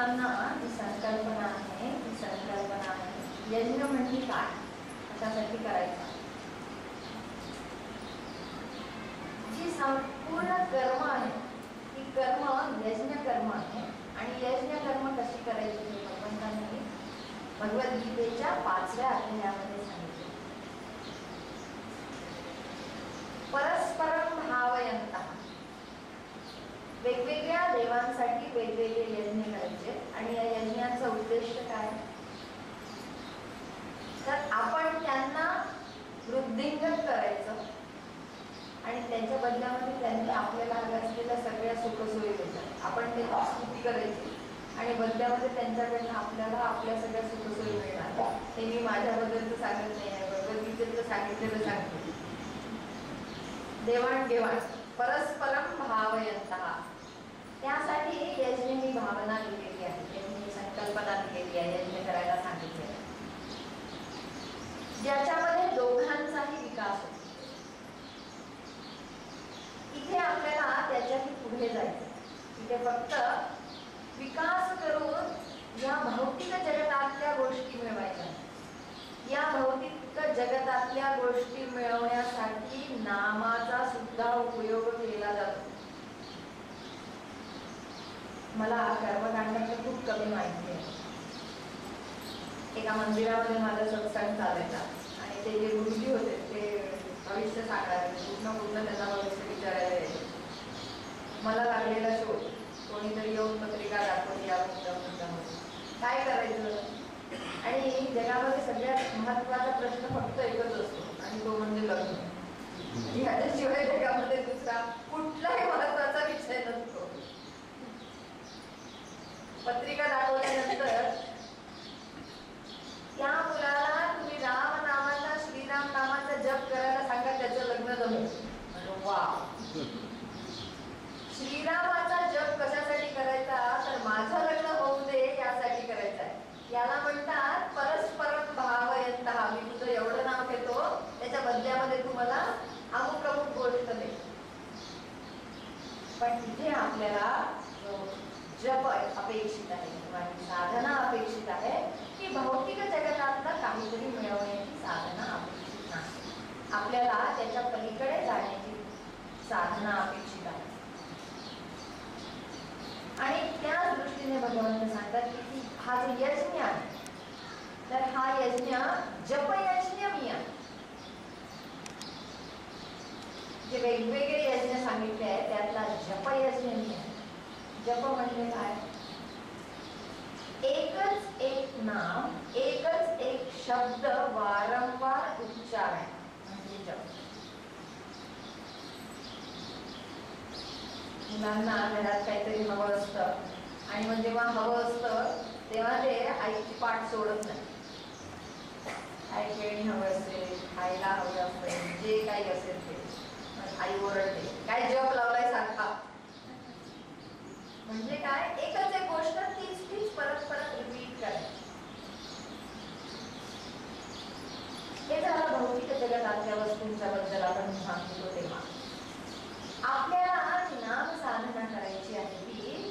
मुलांना जी संकल्पना आहे ती संकल्पना आहे यज्ञ म्हणजे काय, कशासाठी करायचा. जी संपूर्ण कर्म आहे ती कर्म यज्ञ कर्म आहे. आणि यज्ञ कर्म कशी करायची हे भगवंतांनी भगवद्गीतेच्या 5व्या अध्यायामध्ये सांगितले. परस्परम भावयंतः, वेगवेगळ्या देवांसाठी वेगवेगळे यज्ञ करायचे. आणि या यज्ञाचा उद्देश काय, तर आपण त्यांना वृद्धिंगत करायचं आणि त्यांच्या बदल्यामध्ये त्यांनी आपल्याला हव्या असलेल्या सगळ्या सुखसोयी देतात. आपण त्यांची स्तुती करायची आणि बदल्यामध्ये त्यांच्याकडनं आपल्याला आपल्या सगळ्या सुखसोयी मिळणार. हे मी माझ्याबद्दलच सांगत नाही आहे, भगवद्गीतेचं सांगितलेलं सांगते. देवाणघेवाण, परस्परम भावयंतः, त्यासाठी एक यज्ञ ही भावना दिलेली आहे, यज्ञ संकल्पना दिलेली आहे, यज्ञ करायला सांगितले, ज्याच्यामध्ये दोघांचाही विकास होतो. इथे आपल्याला त्याच्याही पुढे जायचं. इथे फक्त विकास करून या भौतिक जगतातल्या गोष्टी मिळवायच्या. या भौतिक जगतातल्या गोष्टी मिळवण्यासाठी नामाचा सुद्धा उपयोग केला जातो. मला कर्मकांडाचं खूप कमी माहिती आहे. एका मंदिरामध्ये माझा सत्संग चालायचा आणि ते जे गुरुजी होते ते भविष्य सांगणारे, पूर्ण त्यांना भविष्य विचारायला यायचे. मला लागलेला शोध, कोणीतरी येऊन पत्रिका दाखवली या मुद्द्यामध्ये काय करायचं. आणि जगामध्ये सगळ्यात महत्त्वाचा प्रश्न फक्त एकच असतो आणि तो म्हणजे लग्न. याच्याशिवाय जगामध्ये दुसरा कुठलाही महत्त्वाचा विषय नसतो. पत्रिका दाखवल्यानंतर त्या मुलाला तुम्ही राम नामाचा, श्रीराम नामाचा जप करायला सांगा, त्याचं लग्न जमेल. वा, श्रीरामाचा जप कशासाठी करायचा, तर माझं लग्न होऊ दे यासाठी करायचं आहे. याला म्हणतात परस्परम भावयंतः. मी तुझं एवढं नाव घेतो, त्याच्या बदल्यामध्ये तू मला अमुक अमुक गोष्ट दे. पण तिथे आपल्याला जप अपेक्षित आहे किंवा साधना अपेक्षित आहे की भौतिक जगतातलं काहीतरी मिळवण्याची साधना अपेक्षित नाही. आपल्याला त्याच्या पलीकडे जाण्याची साधना अपेक्षित आहे. आणि त्या दृष्टीने भगवंत सांगतात की हा जो यज्ञ आहे तर हा यज्ञ जपयज्ञ मी आहे. जे वेगवेगळे यज्ञ सांगितले आहेत त्यातला जपयज्ञ मी आहे. जप म्हणजे काय, एकच एक नाम, एकच एक शब्द वारंवार उच्चारण म्हणजे जप. मुलांना घरात काहीतरी हवं असतं आणि मग जेव्हा हवं असतं तेव्हा ते आईची पाठ सोडत नाही. आई खेळणी हवं असेल, खायला हवं असेल, जे काही असेल ते आई ओरडते, काय जप लावलाय सारखा. म्हणजे काय, एकच एक गोष्ट तीच परत रिपीट करायची. हे झालं भौतिक जगतातल्या वस्तूंच्या बद्दल आपण सांगतो. तेव्हा आपल्याला नाम साधना करायची आहे की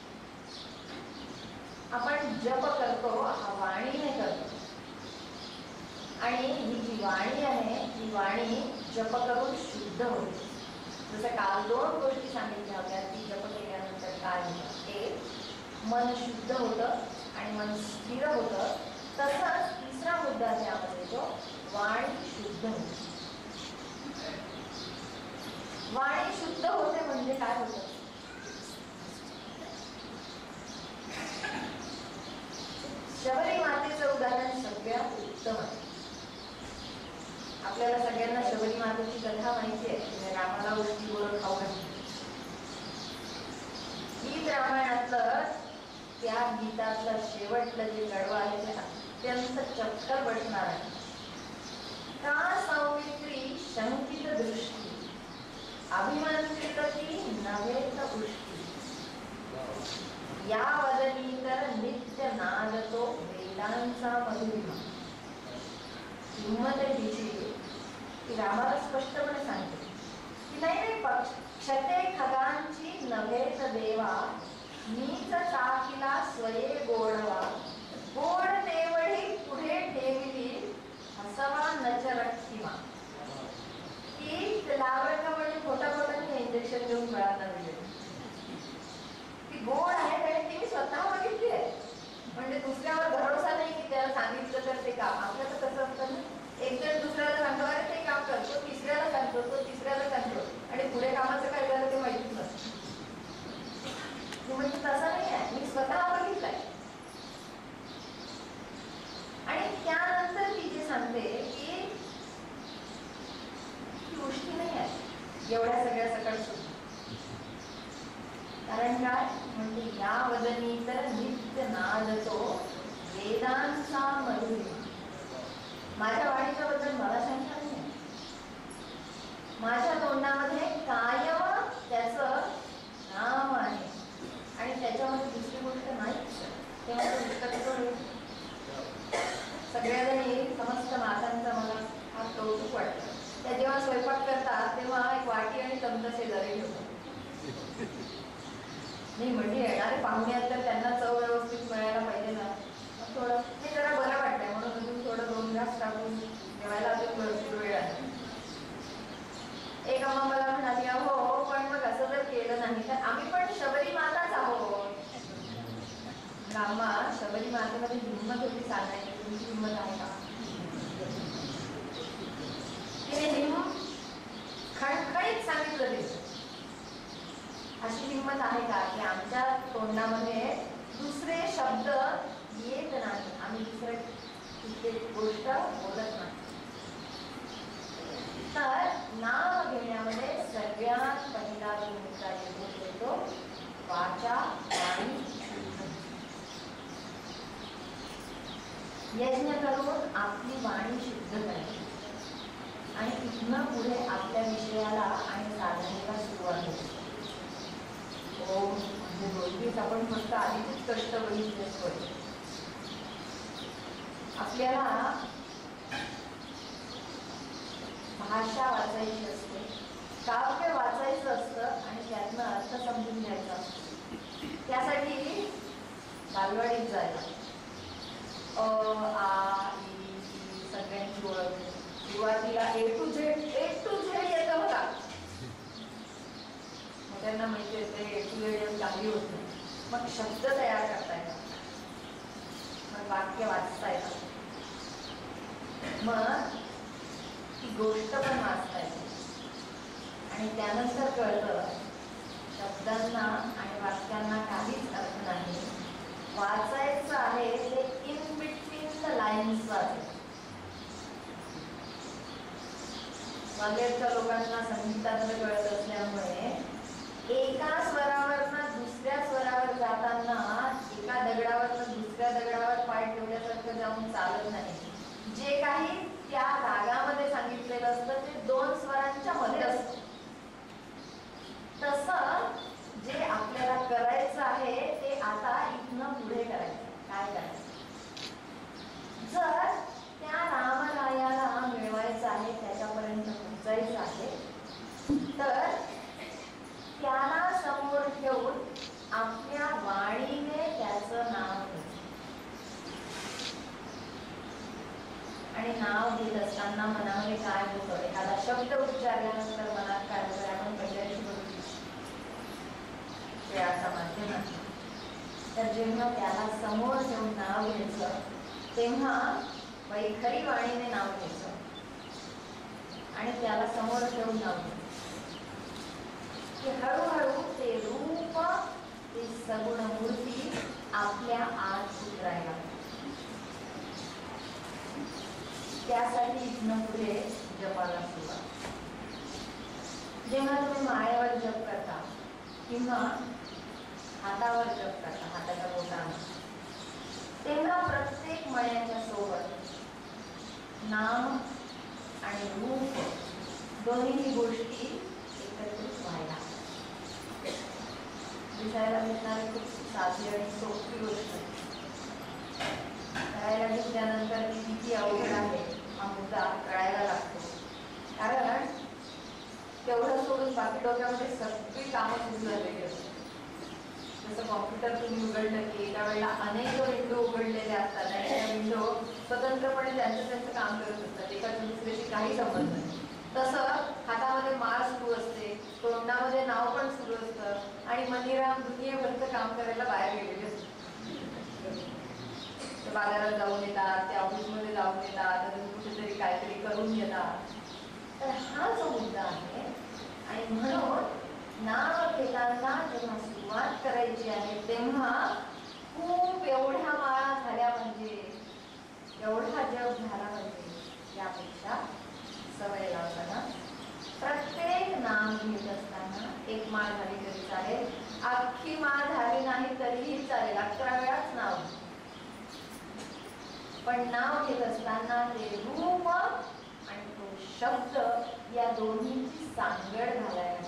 आपण जप करतो हा वाणीने करतो. आणि ही जी वाणी आहे ही वाणी जप करून शुद्ध होते. जसं काल 2 गोष्टी सांगितल्या होत्या की जप केल्यानंतर काय होतं. एक, मन शुद्ध होतं आणि मन स्थिर होतं. तसंच तिसरा मुद्दा त्यामध्ये तो वाणी शुद्ध होते. वाणी शुद्ध होते म्हणजे काय होतं, शबरी मातेचं उदाहरण सगळ्यात उत्तम आहे. आपल्याला सगळ्यांना शबरी मातेची कथा माहिती आहे. रामाला उष्टी बोलून खाऊ घातली. गीत रामायणातलं त्या गीतातलं शेवटलं जे कडवं आहे ते अत्यंत चक्कर बसणार आहे. का सौमित्री शंकित दृष्टी अभिमंत्रितती नव्हेत उष्टी या वदनी तर नित्य नादतो वेदांचा मधुरिमा. हिंमत तिची ती रामाला स्पष्टपणे सांगते की नाही क्षते खगांची नव्हेत देवा मीच टाकिला स्वये गोडवा, गोड तेवढी पुढे ठेवली हसवा नच रक्तिमा. की लावण्य म्हणजे खोटा खोटा इंजेक्शन देऊन मुळांना दिले. ती गोड आहे आणि ती मी स्वतः बघितली आहे. म्हणजे दुसऱ्यावर भरोसा नाही की त्याला सांगितलं तर ते काम. आपल्याला कसं असतं ना, एक जण दुसऱ्याला सांगतो अरे ते काम करतो, तिसऱ्याला सांगतो, तो तिसऱ्याला सांगतो आणि पुढे कामाचं काय झालं ते माहितीच नसतं. म्हणजे तसं नाही आहे, मी स्वतः बघितलंय. आणि त्यानंतर ती जे सांगते की गोष्टी नाही आहे एवढ्या सगळ्या सकट सुद्धा. कारण काय म्हणजे या वदनी तर नित्य नाद तो वेदांचा मधुरिमा. माझ्या वाणीच्या बद्दल मला शंका नाही. माझ्या तोंडामध्ये कायम त्याचं नाम आहे आणि त्याच्यामध्ये दुसरी गोष्ट नाहीच. तेव्हा तो विकसित होईल. सगळ्याजणी समस्त मातांचा मला हा कौतुक वाटतं. त्या जेव्हा स्वयंपाक करतात तेव्हा एक वाटी आणि चमचा शेजारी ठेवतात. नाही म्हणजे येणारे पाहुणे आहेत तर त्यांना चव व्यवस्थित मिळायला पाहिजे ना. थोडं हे जरा बरं वाटतंय म्हणून अजून थोडं 2 घास टाकून जेवायला अजून भरपूर वेळ आहे. एक अम्मा मला म्हणाली हो पण मग असं जर केलं नाही तर आम्ही पण शबरी माताच आहोत. अम्मा शबरी मातेमध्ये हिंमत होती सांगायची, तुमची हिंमत आहे का? तिने खणखणीत सांगितलं ते. अशी हिंमत आहे का की आमच्या तोंडामध्ये दुसरे शब्द येत नाही, आम्ही दुसरे कुठली गोष्ट बोलत नाही. तर नाव घेण्यामध्ये सगळ्यात पहिला भूमिका येतो वाचा वाणी. यज्ञ करून आपली वाणी शुद्ध करायची आणि इथनं पुढे आपल्या विषयाला आणि साधनेला सुरुवात होते. हो म्हणजे रोजच आपण फक्त आधीच कष्ट बघितलेच होते. आपल्याला भाषा वाचायची असते, काव्य वाचायचं असतं आणि त्यातनं अर्थ समजून घ्यायचा असतो. त्यासाठी बालवाडीत जायला आ ई सगळ्यांची ओळख. सुरुवातीला A to Z येतं बघा. त्यांना माहिती येते A to Z काही होत नाही. मग शब्द तयार करता येतात, मग वाक्य वाचता येतात, मग ती गोष्ट पण वाचता येते. आणि त्यानंतर कळतं शब्दांना आणि वाक्यांना काहीच अर्थ नाही. वाचायचं आहे ते इन बिटवीन द लाईन्स वाचायचं. बागेच्या लोकांना संगीतातलं कळत असल्यामुळे एका स्वरावरनं दुसऱ्या स्वरावर जाताना एका दगडावरनं दुसऱ्या दगडावर पाय ठेवल्यासारखं जाऊन चालत नाही. जे काही त्या रागामध्ये सांगितलेलं असतं ते 2 स्वरांच्या मध्ये असतं. तसं जे आपल्याला करायचं आहे ते आता इथनं पुढे करायचं. काय करायचं? जर त्या रामरायाला मिळवायचं आहे, त्याच्यापर्यंत पोहोचायचं आहे, तर त्याला समोर ठेवून आपल्या वाणीने त्याचं नाव घ्यायचं. आणि नाव घेत असताना मनामध्ये काय होतं, एखादा शब्द उच्चारल्यानंतर मनात काय होतं आपण पहिल्याशी बघितलं खेळाच्या माध्यमातून. तर जेव्हा त्याला समोर ठेवून नाव घ्यायचं तेव्हा वैखरी वाणीने नाव घ्यायचं आणि त्याला समोर ठेवून नाव घ्यायचं की हळूहळू ते रूप, ती सगुण मूर्ती आपल्या आत उतरायला. त्यासाठी इथनं पुढे जपाला सुरुवात. जेव्हा तुम्ही माळेवर जप करता किंवा हातावर जप करता, हाताच्या बोटाने, तेव्हा प्रत्येक मण्याच्या सोबत नाम आणि रूप दोन्ही गोष्टी एकत्रित व्हायला. दिसायला भेटणारी खूप साधी आणि सोपी गोष्ट करायला घेतल्यानंतर ती किती अवघड आहे हा मुद्दा कळायला लागतो. कारण तेवढं सोडून बाकी डोक्यामध्ये सगळी कामं सुरू झालेली असतात. जसं कॉम्प्युटर तुम्ही उघडलं की एका वेळेला अनेक विंडो उघडलेले असतात आणि त्या विंडो स्वतंत्रपणे त्यांचं काम करत असतात, एकाच दुसऱ्याशी काही संबंध नाही. तसं हातामध्ये माळ सुरू असते, तोंडामध्ये नाव पण सुरू असतं आणि मनीराम दुनियाभरचं काम करायला बाहेर गेलेले असतात. बाजारात जाऊन येतात, त्या ऑफिसमध्ये जाऊन येतात, कुठेतरी काहीतरी करून येतात. तर हा जो मुद्दा आहे आणि म्हणून नाव घेताना जेव्हा सुरुवात करायची आहे तेव्हा खूप एवढ्या माळा झाल्या म्हणजे, एवढा जप झाला म्हणजे, यापेक्षा सवय लावताना प्रत्येक नाम घेत असताना एक माळ झाली तरी चालेल, अख्खी माळ झाली नाही तरीही चालेल, 11 वेळाच नाव, पण नाव घेत असताना ते रूप आणि तो शब्द या दोन्हीची सांगड घालायला.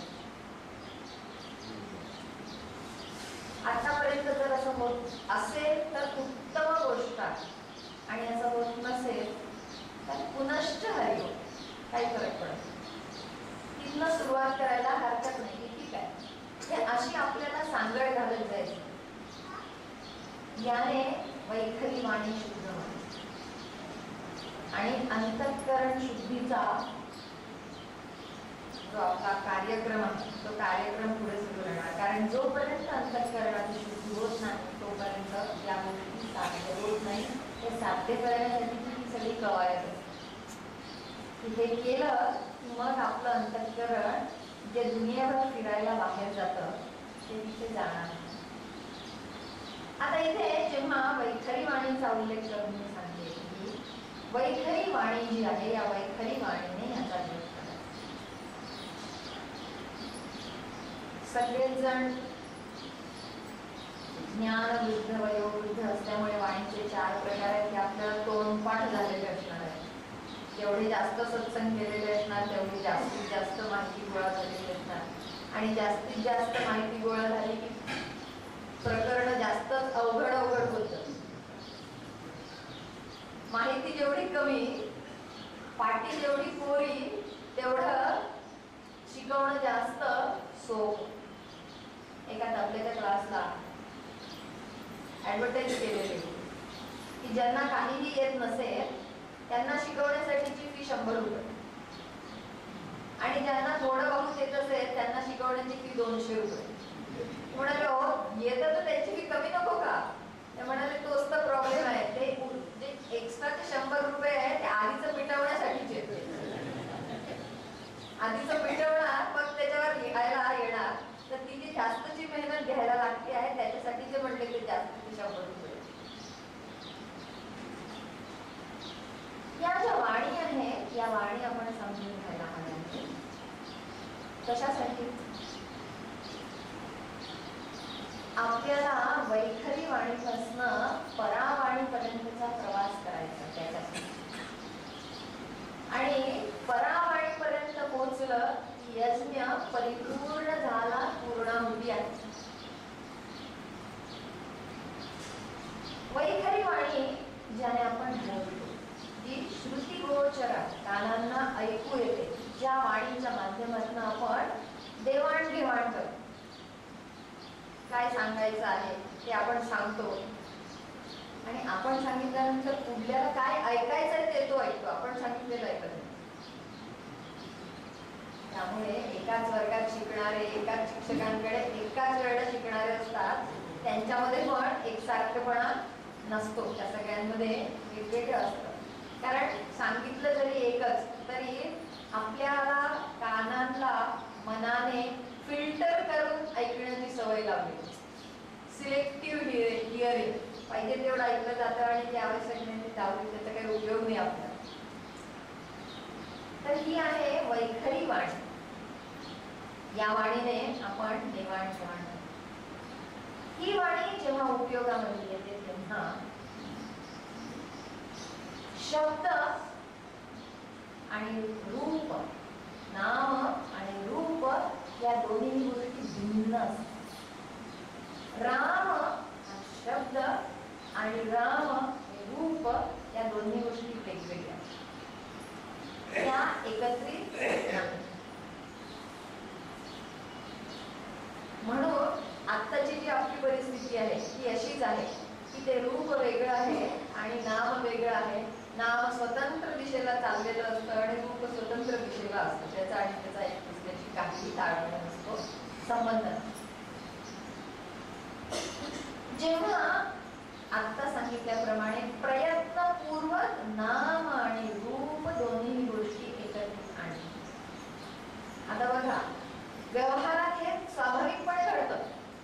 आतापर्यंत जर असं होत असेल तर उत्तम गोष्ट आहे, आणि असं होत नसेल तर पुनश्च हरिओम, काही फरक पडत. तिथनं सुरुवात करायला हरकत नाही, ठीक आहे. हे अशी आपल्याला सांगड घालत जायची. याने वैखरी वाणी शुद्ध होते आणि अंतःकरण शुद्धीचा जो आपला कार्यक्रम आहे तो कार्यक्रम पुढे सुरू राहणार. कारण जोपर्यंत अंतःकरणाची शुद्धी होत नाही तोपर्यंत या गोष्टी साध्य होत नाही. हे साध्य करण्यासाठीची ही सगळी कवायत असते. हे केलं की मग आपलं अंतःकरण जे दुनियाभर फिरायला बाहेर जातं ते तिथे जाणार. आता इथे जेव्हा वैखरी वाणीचा उल्लेख करून मी सांगते की वैखरी वाणी जी आहे या वैखरी वाणीने याचा जप करायचा. सगळेच जण ज्ञानवृद्ध वयोवृद्ध असल्यामुळे वाणीचे 4 प्रकार आहेत हे आपल्याला तोंडपाठ झालेले असणार आहे. जेवढे जास्त सत्संग केलेले असणार तेवढी जास्तीत जास्त माहिती गोळा झालेली असणार आणि जास्तीत जास्त माहिती गोळा झाली की प्रकरण जास्तच अवघड होतं. माहिती जेवढी कमी, पाटी जेवढी कोरी, तेवढं शिकवणं जास्त सोपं. एका तबल्याच्या क्लासला ऍडव्हर्टाईज केलेली की ज्यांना काहीही येत नसेल त्यांना शिकवण्यासाठीची फी 100 रुपये आणि ज्यांना थोडं बहुत येत असेल त्यांना शिकवण्याची फी 200 रुपये. म्हणाले हो येतं तर त्याची फी कमी नको का? ते म्हणाले तोच तर प्रॉब्लेम आहे. ते एक्स्ट्राचे 100 रुपये आहे ते आधीचं मिटवण्यासाठीचे. आधीचं मिटवणार मग त्याच्यावर लिहायला येणार, तर ती जी जास्तची मेहनत घ्यायला लागते आहे त्याच्यासाठी जे म्हटले ते जास्तीचे 100 रुपये. या ज्या वाणी आहे या वाणी आपण समजून घ्यायला हव्या. कशासाठी? आपल्याला वैखरी वाणीपासून परावाणीपर्यंतचा प्रवास करायचा त्याच्यासाठी. आणि परावाणीपर्यंत पोहोचलं की यज्ञ परिपूर्ण झाला, पूर्णाहुती आहे. वैखरी वाणी ज्याने आपण बोलतो, जी श्रुतिगोचर कानांना ऐकू येते, ज्या वाणीच्या माध्यमातून आपण देवाणघेवाण करतो. काय सांगायचं आहे ते आपण सांगतो आणि आपण सांगितल्यानंतर पुढल्याला काय ऐकायचं आहे ते तो ऐकतो, आपण सांगितलेलं ऐकत नाही. त्यामुळे एकाच वर्गात शिकणारे, एकाच शिक्षकांकडे एकाच वेळेला शिकणारे असतात, त्यांच्यामध्ये पण एकसारखेपणा नसतो. त्या सगळ्यांमध्ये वेगवेगळं असतं. कारण सांगितलं जरी एकच तरी आपल्याला कानांना मनाने फिल्टर करून ऐकण्याची सवय लावली. सिलेक्टिव्ह हिअरिंग, पाहिजे तेवढं ऐकलं जातं आणि जे आवश्यक नाही ते जाऊ, त्याचा काही उपयोग नाही आपल्याला. तर ही आहे वैखरी वाणी. या वाणीने आपण देवाणघेवाण करतो. ही वाणी जेव्हा उपयोगामध्ये येते तेव्हा शब्द आणि रूप, नाम आणि रूप या दोन्ही गोष्टी भिन्न असतात. राम हा शब्द आणि राम हे रूप या दोन्ही गोष्टी वेगवेगळ्या, त्या एकत्रित नाही. म्हणून आत्ताची जी आपली परिस्थिती दृष्टी आहे ती अशीच आहे की ते रूप वेगळं आहे आणि नाम वेगळं आहे. नाम स्वतंत्र दिशेला चाललेलं असतं आणि रूप स्वतंत्र दिशेला असतं. त्याचा आणि त्याचा एक दुसऱ्याची काहीही ताळमेळ नसतो, संबंध. जेव्हा आता सांगितल्याप्रमाणे प्रयत्नपूर्वक नाम आणि रूप दोन्ही गोष्टी एकत्रित आणली. आता बघा, व्यवहारात हे स्वाभाविकपणे घडतं.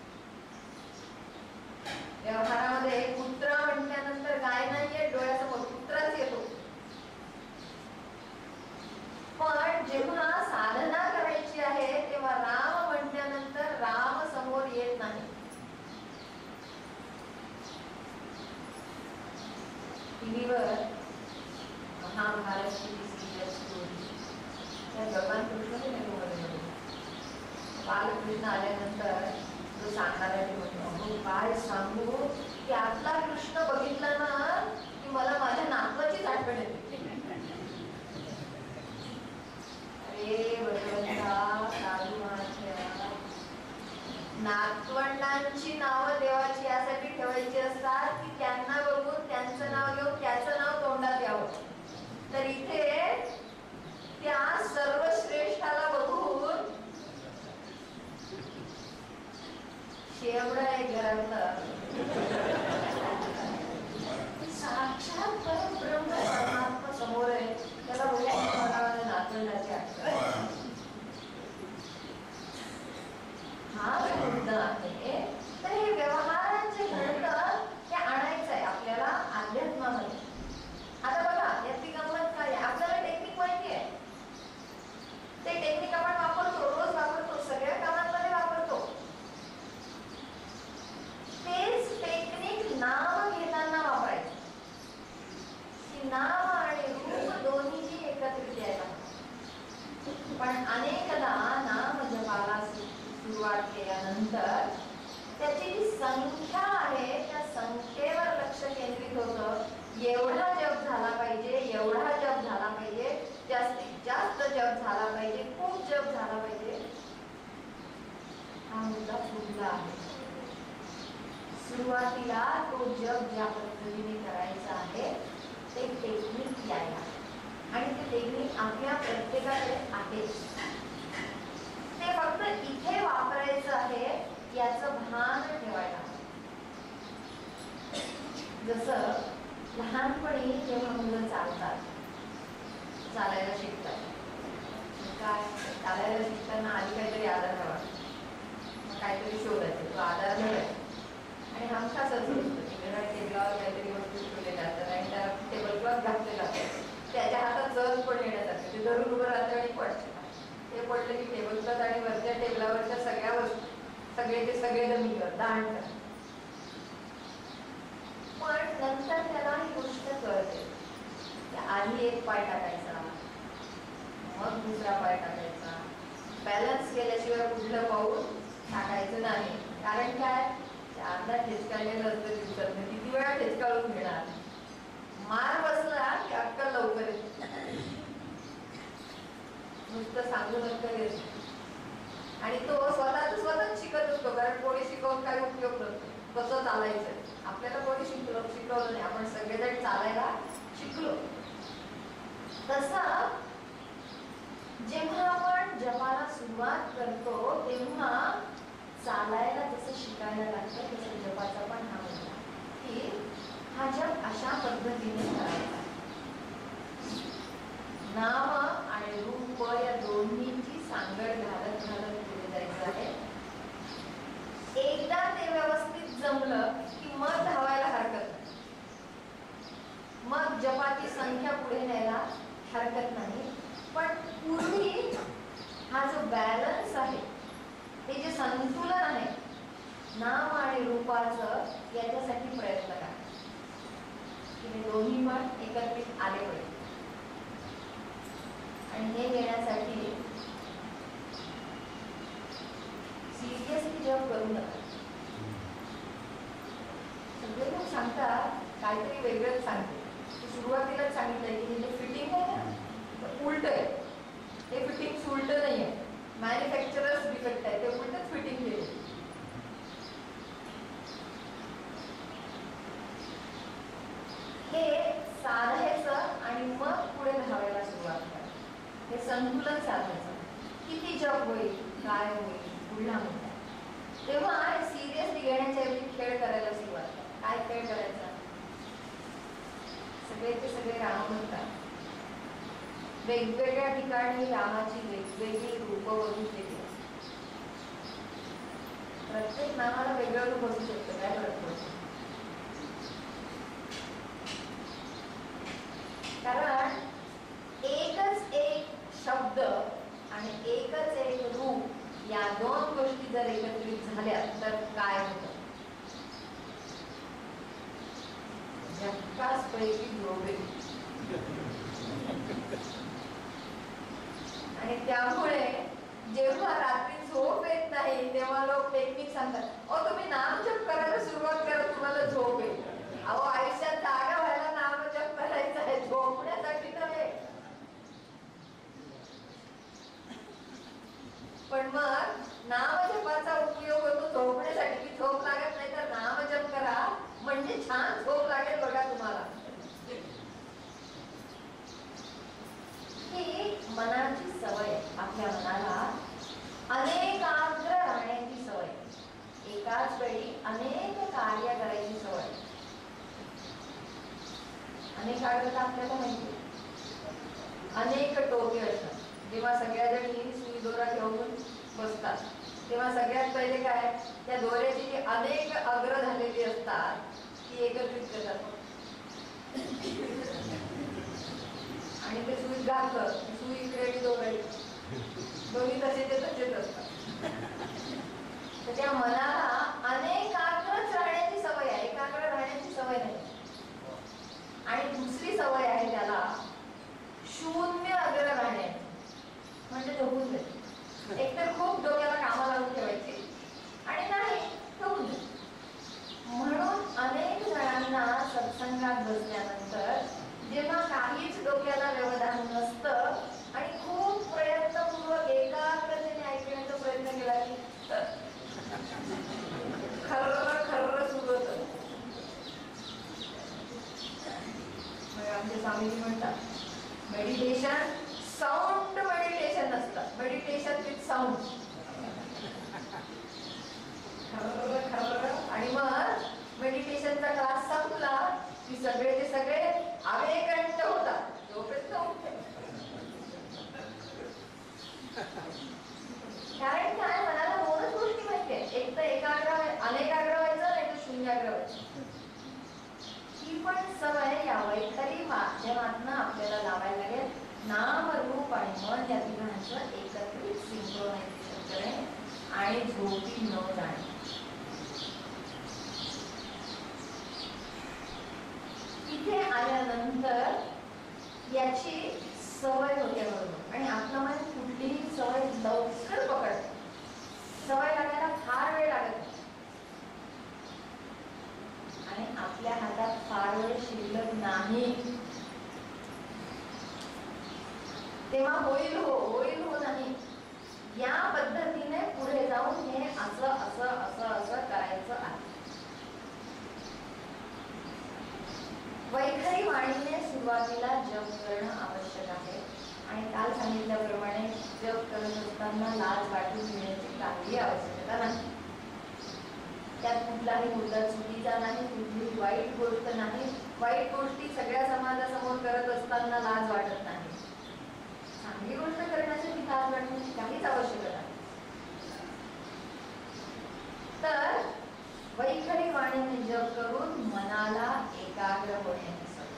व्यवहारामध्ये पुत्र म्हटल्यानंतर गाय नाहीये, डोळ्यासमोर पुत्रच येतो. पण जेव्हा साधना करायची आहे तेव्हा राम म्हटल्यानंतर राम समोर येत नाही. टीव्हीवर महाभारतची सिरियल स्टोरी त्या भगवान कृष्ण बालकृष्ण आल्यानंतर तो सांगणारा म्हणतो, काय सांगू की आतला कृष्ण बघितला ना की मला माझ्या नातवाचीच आठवण येते. अरे भगवंता, साधू महाराज, नातवंडांची नावं देवाची यासाठी ठेवायची असतात की त्यांना बघून त्यांचं नाव घेऊन त्याचं नाव तोंडात यावं. तर इथे त्या सर्वश्रेष्ठाला बघून शेवढं आहे घरातलं साक्षात परब्रह्म परमात्मा समोर आहे. त्याला बोलायला नातवंडाची आठवण. हा जो मुद्दा आहे, तर हे व्यवहारात जे घडतं ते आणायचं आहे आपल्याला अध्यात्मामध्ये. आता बघा, याची गंमत काय आहे, आपल्याला टेक्निक माहिती आहे. ते टेक्निक आपण वापरतो, रोज वापरतो, सगळ्या कामांमध्ये वापरतो. तेच टेक्निक नाम घेताना वापरायचं की नाम आणि रूप दोन्हीही एकत्रित यायला. पण अनेकदा नाम जपाला सुरुवात केल्यानंतर त्याची जी संख्या आहे त्या संख्येवर लक्ष केंद्रित होतं. एवढा जप झाला पाहिजे, एवढा जप झाला पाहिजे, जास्तीत जास्त जप झाला पाहिजे, खूप जप झाला पाहिजे. हा मुद्दा फुटला आहे. सुरुवातीला तो जप ज्या पद्धतीने करायचा आहे ते टेक्निक यायला, आणि ते टेक्निक आपल्या प्रत्येकाकडे आहे. ते फक्त इथे वापरायचं आहे याचं भान ठेवायला. जसं लहानपणी जेव्हा मुलं चालतात, चालायला शिकतात, काय चालायला शिकताना आधी काहीतरी आधार हवा, काहीतरी शोधायचं, तो आधार मिळायचा आणि हमखास असं असतं की टेबलावर काहीतरी वस्तू ठेवलेल्या असतात आणि त्या टेबल क्लॉथ घातले जातात. त्याच्या हातात जग पण येण्यासारखं ते धरून उभं राहतं आणि पडतं. ते पडलं की टेबल क्लॉथ आणि वरच्या टेबलावरच्या सगळ्या वस्तू सगळे जमिनीवर दांडतात. पण नंतर त्याला ही गोष्ट कळते की आधी एक पाय टाकायचा, मग दुसरा पाय टाकायचा. बॅलन्स केल्याशिवाय कुठलं पाऊल टाकायचं नाही. कारण काय, अर्धा ठेचकाळलेलं असतं दिवसात, किती वेळा ठेचकाळून घेणार. मार बसला की अक्कल लवकर येते. नुसतं सांगून अक्कल येते. आणि तो स्वतःच शिकत असतो, कारण कोणी शिकवून काही उपयोग नसतो. कसं चालायचं आपल्याला कोणी शिकवलं नाही. आपण सगळेजण चालायला शिकलो. तसा जेव्हा आपण जपाला सुरुवात करतो तेव्हा चालायला जसं शिकायला लागतं तसं जपाचा पण हा होता की हा जप अशा पद्धतीने करायचा. नाम आणि रूप या दोन्हीची सांगड घालत घालत पुढे जायचं आहे. एकदा ते व्यवस्थित जमलं की मग धावायला हरकत नाही, मग जपाची संख्या पुढे न्यायला हरकत नाही. पण पूर्वी हा जो बॅलन्स आहे, हे जे संतुलन आहे नाम आणि रूपाचं, याच्यासाठी प्रयत्न करा की हे दोन्ही पण एकत्रित आले पाहिजे. आणि हे घेण्यासाठी सिरियसली जॉब करू नका. सगळे लोक सांगतात काहीतरी वेगळंच सांगते. सुरुवातीलाच सांगितलंय की हे जे फिटिंग आहे ना उलट आहे, हे फिटिंग उलट नाही आहे, मॅन्युफॅक्चरर्स डिफेक्ट आहे, ते उलटच फिटिंग केले. संतुलन साधायचं. किती जप होईल, काय होईल, पुढला मुद्दा. तेव्हा सिरियसली घेण्याच्या ऐवजी खेळ करायला सुरुवात करा. काय खेळ करायचा? सगळे ते सगळे राम म्हणतात. वेगवेगळ्या ठिकाणी रामाची वेगवेगळी रूपं बघितलेली. प्रत्येक नावाला वेगळं रूप असू शकतं, काय फरक पडतो? कारण एकच एक शब्द आणि एकच एक रूप या दोन गोष्टी जर एकत्रित झाल्या तर काय होतं? झक्कास पैकी झोपे. आणि त्यामुळे जेव्हा रात्री झोप येत नाही तेव्हा लोक टेक्निक सांगतात, अहो तुम्ही नामजप करायला सुरुवात करा, तुम्हाला झोप येईल. अहो आयुष्यात जागा व्हायला नामजप करायचं आहे, झोपण्यासाठी नव्हे. पण मग नामजपाचा उपयोग होतो झोपण्यासाठी, की झोप लागत नाही तर नामजप करा म्हणजे छान झोप लागेल बघा तुम्हाला. ही मनाची सवय, आपल्या मनाला अनेकाग्र राहण्याची सवय, एकाच वेळी अनेक कार्य करायची सवय. अनेकाग्रता आपल्याला माहिती, अनेक टोके असतात. जेव्हा सगळ्या जणी सुई दोरा ठेवून बसतात तेव्हा सगळ्यात पहिले काय, त्या दोऱ्याची जी अनेक अग्र झालेली असतात ती एकत्रित करतात आणि ते सुई घालतात. सुई इकडे दोघे दोन्ही तसेच असतात. तर त्या मनाला अनेकाग्रच राहण्याची सवय आहे, एकाग्र राहण्याची सवय नाही. आणि दुसरी सवय आहे त्याला शून्य अग्र राहण्याची, म्हणजे झोपून जायची. एकतर खूप डोक्याला कामा लावून ठेवायची आणि नाही झोपून जायची. म्हणून अनेक जणांना सत्संगात बसल्यानंतर जेव्हा काहीच डोक्याला व्यवधान नसतं आणि खूप प्रयत्नपूर्वक एकाग्रतेने ऐकण्याचा प्रयत्न केला की खर्र खर्र सुरू होतं. आमचे स्वामीजी म्हणतात, मेडिटेशन साऊंड मेडिटेशन नसतं, मेडिटेशन विथ साऊंड. आणि मग मेडिटेशनचा क्लास संपला की सगळे ते सगळे आवेगंत होतात, झोपेत उठते. कारण काय, मनाला दोनच गोष्टी माहिती आहेत, एक तर अनेकाग्र व्हायचं, नाही तर शून्याग्र व्हायचं. ही पण सवय या वैखरी माध्यमातून आपल्याला लावायला लागेल. नाम, रूप आणि मन या तिघांचं एकत्रित सिंक्रोनायझेशन करणे आणि झोपी न जाणे. इथे आल्यानंतर याची सवय होते बरोबर. आणि आपलं मन कुठलीही सवय लवकर पकडते. सवय लागायला फार वेळ लागत नाही आणि आपल्या हातात फार वेळ शिल्लक नाही. तेव्हा होईल हो नाही या पद्धतीने पुढे जाऊन हे असं असं असं असं करायचं आहे. वैखरी वाणीने सुरुवातीला जप करणं आवश्यक आहे. आणि काल सांगितल्याप्रमाणे जप करत असताना लाज वाटून घेण्याची काहीही आवश्यकता नाही. त्यात कुठलाही मुद्दा चुकीचा नाही, कुठलीही वाईट गोष्ट नाही. वाईट गोष्टी सगळ्या समाजासमोर करत असताना लाज वाटत नाही. चांगली गोष्ट करण्यासाठी लाज वाटण्याची काहीच आवश्यकता नाही. तर वैखरी वाणीने जप करून मनाला एकाग्र होण्याची सवय.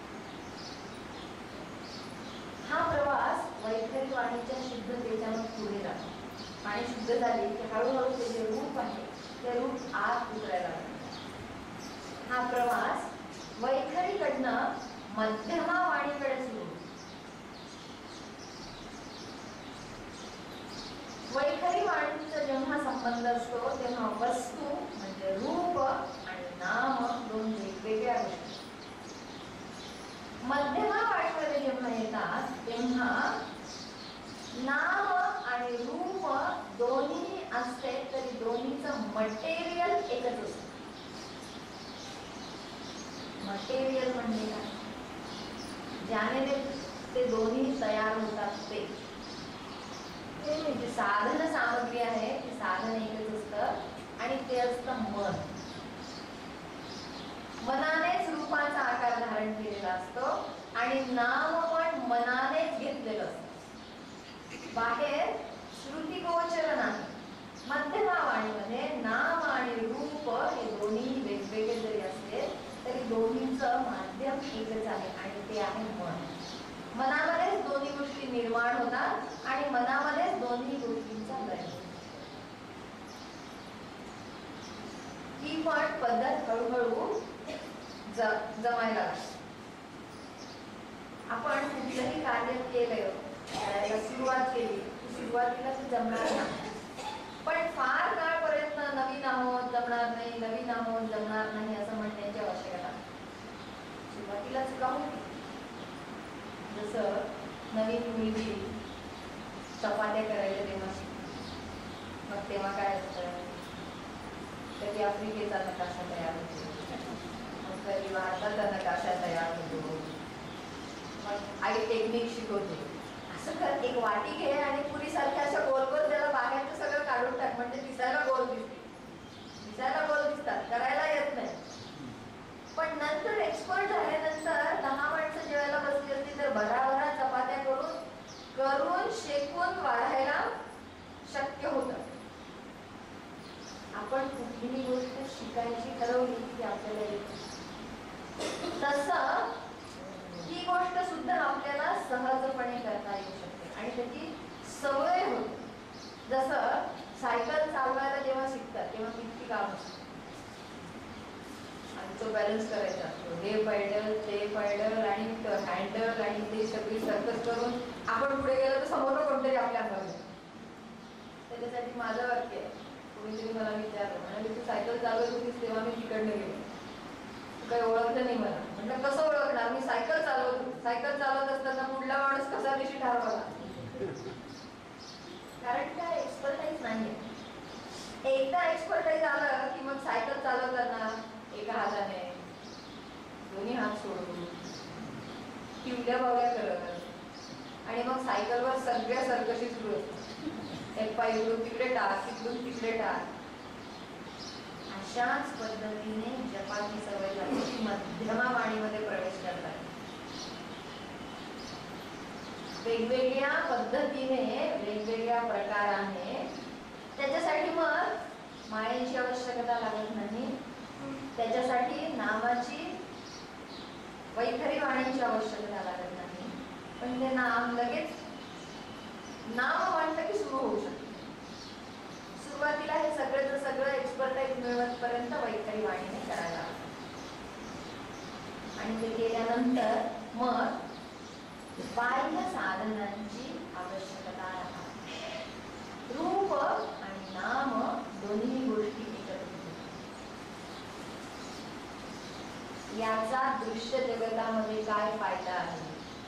हा प्रवास वैखरी वाणीच्या शुद्धतेच्या पुढे जातो आणि शुद्ध झाली की हळूहळू ते जे रूप आहे ते रूप आत उतरायला लागतं. हा प्रवास वैखरीकडनं मध्यमा वाणीकडे सुरू. वैखरी वाणीचा जेव्हा संबंध असतो तेव्हा वस्तू म्हणजे रूप आणि नाम दोन वेगवेगळ्या गोष्टी. मध्यमा वाणीमध्ये जेव्हा येतात तेव्हा नाम आणि रूप दोन्ही असते तरी दोन्हीचं मटेरियल एकच असतं. मटेरियल म्हणजे काय, ज्याने ते दोन्ही तयार होतात. ते म्हणजे साधन सामग्री आहे, ते साधन एकच असतं आणि ते असतं मन. मनानेच रूपाचा आकार धारण केलेला असतो आणि नाम पण मनानेच घेतलेलं असतं. बाहेर श्रुती गोचर नाही. मध्यमा वाणीमध्ये नाम आणि रूप हे दोन्ही वेगवेगळे जरी असले तरी दोन्हीचं माध्यम एकच आहे आणि ते आहे मन. मनामध्येच दोन्ही गोष्टी निर्माण होतात आणि मनामध्येच दोन्ही गोष्टींचा लय. ही पण पद्धत हळूहळू जमायला लागते. आपण कुठलंही कार्य केलं, करायला सुरुवात केली, सुरुवातीला ते जमणार नाही. पण फार काळपर्यंत नवीन आहोत जमणार नाही, नवीन आहोत जमणार नाही असं म्हणण्याची आवश्यकता. सुरुवातीला चुका होती. जसं नवीन मुलगी चपात्या करायला तेव्हा मग तेव्हा काय असतं, कधी आफ्रिकेचा नकाशा तयार होतो, मग कधी भारताचा नकाशा तयार होतो, मग आई टेक्निक शिकवते. असं कर, एक वाटी घे आणि पुरी सारख्या अशा गोल गोल त्याला बाहेरचं सगळं काढून टाक, म्हणजे दिसायला गोल दिसते. दिसायला गोल दिसतात, करायला येत नाही. पण नंतर एक्सपर्ट झाल्यानंतर 10 माणसं जेवायला बसली असती तर भराभरा चपात्या करून शेकून वाढायला शक्य होतं. आपण कुठलीही गोष्ट शिकायची ठरवली की आपल्याला येते. तसं ही गोष्ट सुद्धा आपल्याला सहजपणे करता येऊ शकते आणि त्याची सवय होते. जसं सायकल चालवायला जेव्हा शिकतात तेव्हा किती काम असतं आणि तो बॅलन्स करायचा असतो. हे पैडल ते पैडल आणि हँडल आणि ते सगळी सर्कस करून आपण पुढे गेलो तर समोर कोणतरी आपल्या अंगावर. त्याच्यासाठी माझं वाक्य आहे, कोणीतरी मला विचारलं, म्हणाले तू सायकल चालवत होतीस तेव्हा मी तिकडनं गेलो, तू काही ओळखलं नाही मला. म्हटलं कसं ओळखणार, मी सायकल चालवत असताना पुढला माणूस कसा दिशी ठरवला. कारण काय एक्सपर्टाईज नाहीये. एकदा एक्सपर्टाईज आलं की मग सायकल चालवताना एका हाताने दोन्ही हात सोडून किवल्या बावल्या करत आणि मग सायकलवर सगळ्या सर्कशी सुरू असतात. एक पाय इकडून तिकडे टाक, तिकडून तिकडे टाक. अशाच पद्धतीने जपाची सवय झाली की मध्यमा वाणीमध्ये प्रवेश करतात. वेगवेगळ्या पद्धतीने वेगवेगळ्या प्रकाराने. त्याच्यासाठी मग मायेची आवश्यकता लागत नाही, त्याच्यासाठी नामाची वैखरी वाणीची आवश्यकता लागत नाही. पण ते नाम लगेच नाम म्हटलं की सुरू होऊ शकते. सुरुवातीला हे सगळं एक्सपर्टाईज मिळवतपर्यंत वैखरी वाणीने करायला आणि ते केल्यानंतर मग बाह्य साधनांची आवश्यकता राहते. रूप आणि नाम दोन्ही गोष्टी एकत्र. याचा दृश्य जगतामध्ये काय फायदा आहे.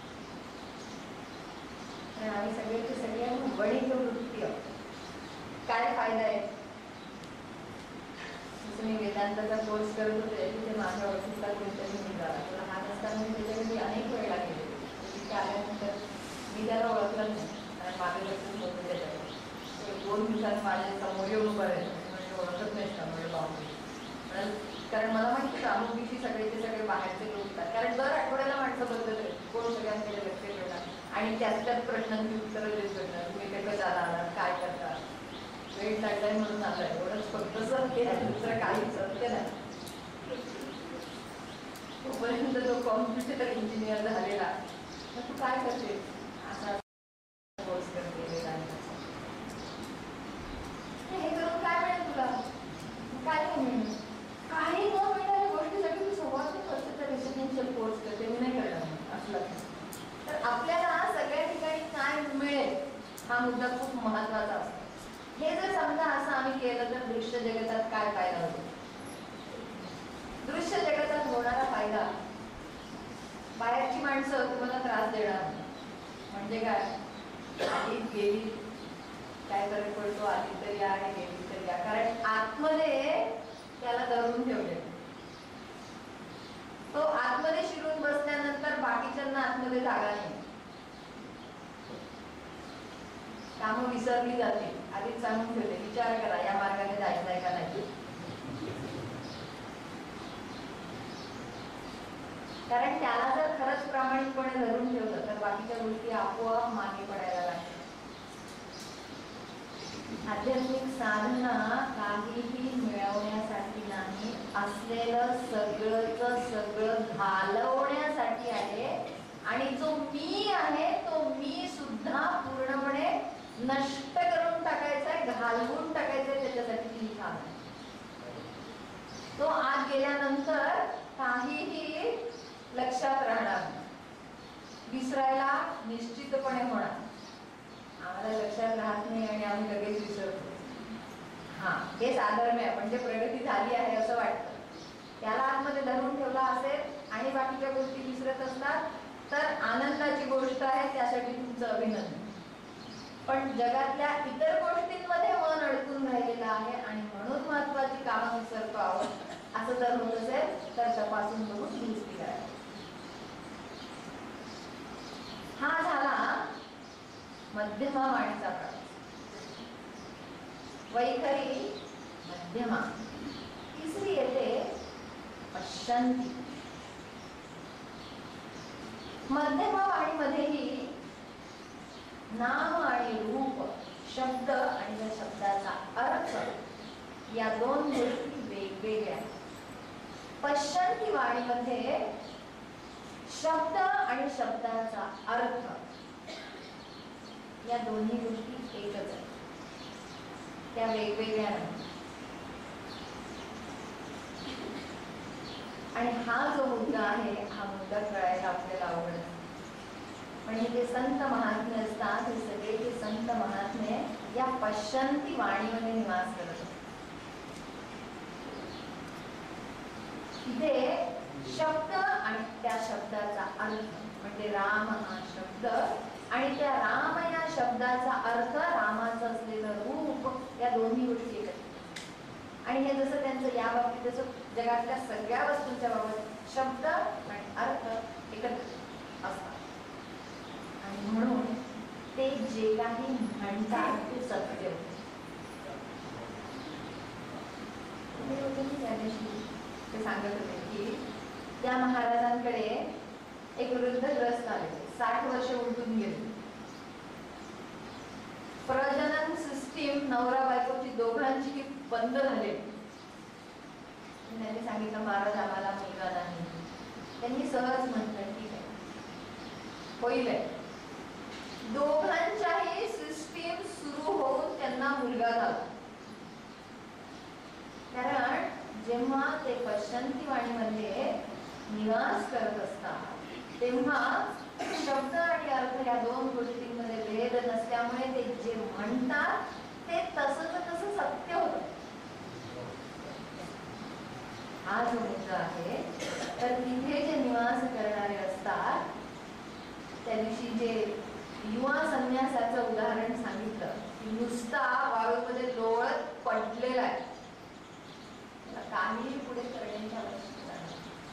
आम्ही सगळे वणिक वृत्ती काय फायदा आहे. जसं मी वेदांताचा कोर्स करत होते तिथे माझ्या ओळखीचा कोणतरी निघाला, तुला हा नसताना मी त्याच्यामध्ये अनेक वेळा गेले. तिथे आल्यानंतर मी त्याला ओळखलं नाही कारण माझं लक्षण होतं त्याच्यावर. 2 दिवसांनी माझ्या समोर येऊन उभं राहिलं, म्हणजे ओळखत नाही का म्हणजे बाबू. कारण मला माहिती का अमुक दिवशी सगळेचे सगळे बाहेरचे लोक येतात, कारण दर आठवड्याला माणसं बदलत आहेत, कोण सगळ्यांकडे लक्ष ठेवणार आणि त्याच प्रश्नांची उत्तरं देत करणार. तुम्ही ते कशा आलात, काय करता, वेळ लागलाय म्हणून आलाय, एवढंच फक्त सत्य आहे, दुसरं काही सत्य नाही. तोपर्यंत तो कॉम्प्युटर इंजिनियर झालेला, मग तू काय करते असा कोर्स करते वेदांताचा. हे करून काय मिळेल तुला, काय नाही मिळेल. काही न मिळणाऱ्या गोष्टीसाठी तू 1.25 वर्षाचा रेसिडेन्शियल कोर्स करते, मी नाही करणार असलं. तर आपल्याला सगळ्या ठिकाणी काय मिळेल हा मुद्दा खूप महत्वाचा असतो. हे जर समजा असं आम्ही केलं तर दृश्य जगतात काय फायदा होतो. दृश्य जगतात होणारा फायदा, बाहेरची माणसं तुम्हाला त्रास देणार म्हणजे काय, आधी गेली काय फरक पडतो, आधी तर या आणि गेली तर या. कारण आतमध्ये त्याला धरून ठेवले. तो आतमध्ये शिरून बसल्यानंतर बाकीच्यांना आतमध्ये जागा नाही. कामं विसरली जातील. आधीच सांगून ठेवले, विचार करा या मार्गाने जायचंय का नाही. कारण त्याला जर खरंच प्रामाणिकपणे धरून ठेवलं तर बाकीच्या गोष्टी आपोआप मागे पडायला लागतात. आध्यात्मिक साधना काहीही मिळवण्यासाठी नाही, असलेलं सगळं घालवण्यासाठी आहे. आणि जो मी आहे तो मी सुद्धा पूर्णपणे नष्ट करून टाकायचा आहे, घालवून टाकायचा आहे. त्याच्यासाठी ती साधना. तो आत गेल्यानंतर काहीही लक्षात राहणार, विसरायला निश्चितपणे होणार. आम्हाला लक्षात राहत नाही आणि आम्ही लगेच विसरतो. हा, हे साधर्म्य आहे, म्हणजे प्रगती झाली आहे असं वाटतं. त्याला आतमध्ये धरून ठेवला असेल आणि बाकीच्या गोष्टी विसरत असतात तर आनंदाची गोष्ट आहे, त्यासाठी तुमचं अभिनंदन. पण जगातल्या इतर गोष्टींमध्ये मन अडकून राहिलेलं आहे आणि म्हणून महत्वाची कामं विसरतो आहोत असं जर होत असेल तर तपासून बघून दुरुस्ती करायची. हा झाला मध्यमा वाणीचा प्रवास. वैखरी मध्यमा. तिसरी येते पश्चंती. मध्यमा वाणीमध्येही नाम आणि रूप, शब्द आणि त्या शब्दाचा अर्थ या दोन गोष्टी वेगवेगळ्या. पश्चंती वाणीमध्ये शब्द आणि शब्दाचा अर्थ या दोन्ही गोष्टी एकच आहेत, त्या वेगवेगळ्या नाही. आणि हा जो मुद्दा आहे हा मुद्दा कळायला आपल्याला आवडत. पण हे जे संत महात्मे असतात हे सगळे जे संत महात्मे या पश्चंती वाणीमध्ये निवास करत असतात. तिथे शब्द आणि त्या शब्दाचा अर्थ म्हणजे राम हा शब्द आणि त्या राम या शब्दाचा अर्थ, रामाचं असलेलं रूप, या दोन्ही गोष्टी एकत्र. आणि हे जसं त्यांचं या बाबतीत जसं जगातल्या सगळ्या वस्तूंच्या बाबत शब्द आणि अर्थ एकत्र असतात. आणि म्हणून ते जे काही म्हणतात ते सत्य होते. ते सांगत होते की त्या महाराजांकडे एक वृद्ध ग्रस्त आले, 60 वर्ष उलटून गेले. प्रजनन सिस्टीम नवरा बायकोची दोघांची बंद झाली. त्यांनी सांगितलं महाराज आम्हाला मुलगा नाही. त्यांनी सहज म्हटलं ठीक आहे होईल. दोघांच्याही सिस्टीम सुरू होऊन त्यांना मुलगा झाला. कारण जेव्हा ते पश्चंती वाणीमध्ये निवास करत असतात तेव्हा शब्द आणि अर्थ या दोन गोष्टींमध्ये भेद नसल्यामुळे ते जे म्हणतात ते तसं सत्य होतं. हा जो मुद्दा आहे तर तिथे जे निवास करणारे असतात त्या दिवशी जे युवा संन्यासाचं उदाहरण सांगितलं की नुसता वाळूमध्ये लोळत पडलेला आहे, काही पुढे करण्याच्या आवश्यकता नाही.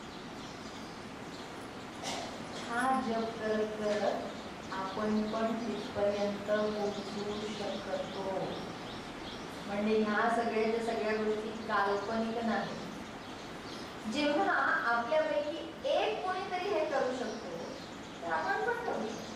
हा जप करत करत आपण पण तिथपर्यंत पोहोचू शकतो. म्हणजे ह्या सगळ्या गोष्टी काल्पनिक नाही. जेव्हा आपल्यापैकी एक कोणीतरी हे करू शकतो तर आपण पण करू शकतो.